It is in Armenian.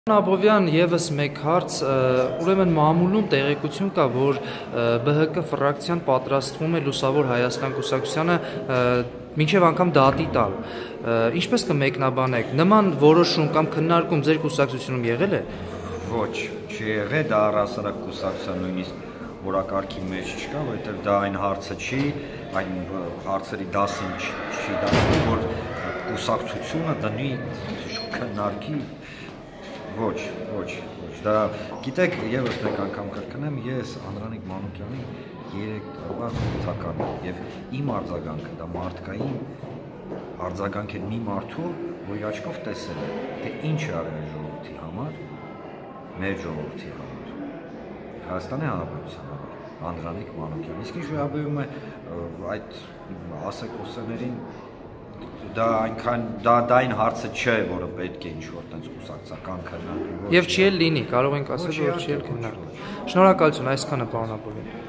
Աբովյան եւս մեկ հարց, ուրեմն մամուլում տեղեկություն կա, որ ԲՀԿ ֆրակցիան պատրաստվում է Լուսավոր Հայաստան կուսակցությանը մինչև անգամ դատի տալ։ Ինչպես կմեկնաբանեք, նման որոշում կամ քննարկում ձեր կուսակցությունում եղել է։ Ոչ, չի եղել, դա առհասարակ կուսակցության նույնիսկ որակարգի մեջ չկա, որովհետև դա այն հարցը չի, այն հարցերի դասին չի դասում, որ կուսակցությունը դնի քննարկի Ոչ, դա գիտեք, եւս մեկ անգամ կրկնեմ, ես Անդրանիկ Մանուկյանի 3 տարվա խորհրդական եմ եւ իմ արձագանքը դա մարդկային արձագանք է մի մարդու, որի աչքով տեսել է, թե ինչ է արել ժողովրդի համար, մեր ժողովրդի համար, Հայաստանի Հանրապետության համար, Անդրանիկ Մանուկյան։ Իսկ ինչ վերաբերում է այդ ասեկոսներին դա այնքան դա այն հարցը չէ, որը պետք է ինչ-որ տենց կուսակցական քննարկվի։ Եվ չի էլ լինի, կարող ենք ասել, որ չի էլ քննարկվի։ Շնորհակալություն, այսքանը պարոն Աբովյան։